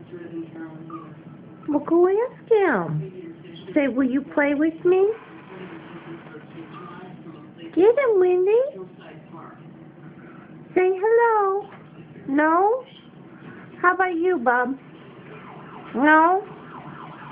Well, go ask him. Say, will you play with me? Get him, Wendy. Say hello. No? How about you, Bub? No?